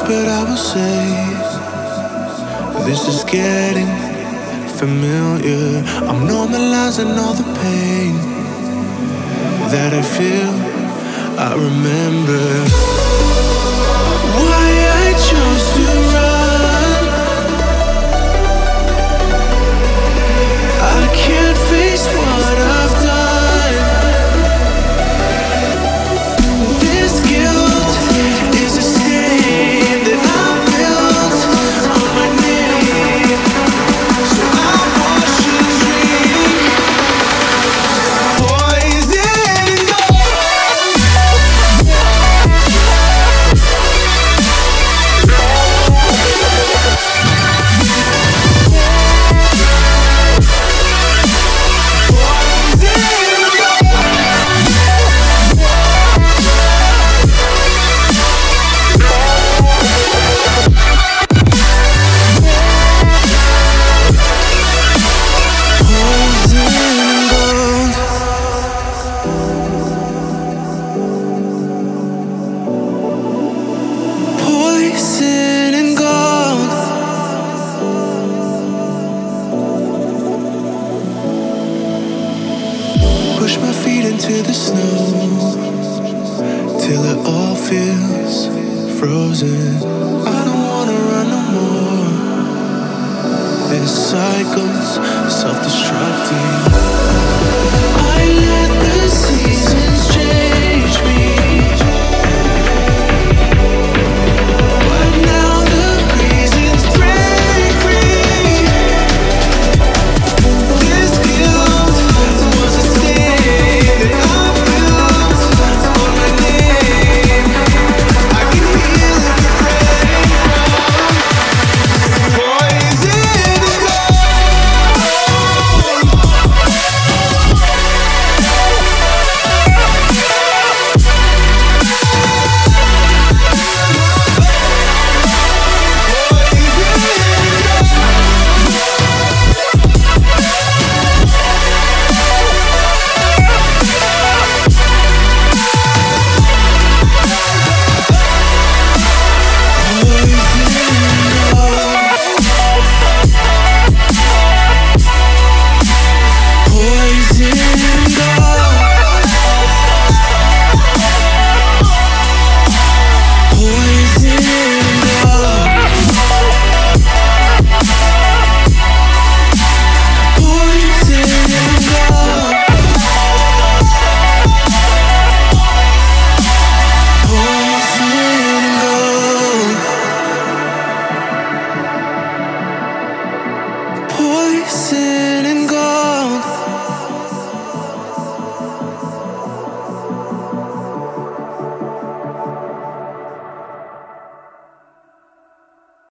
but I will say this is getting familiar. I'm normalizing all the pain that I feel. I remember why I chose to run. I can't face what I've done. This guilt is a stain that I built on my name. So I wash and drink poison gold. Poison and gold. Push my feet into the snow till it all feels frozen. I don't wanna run no more. This cycle's self-destructing.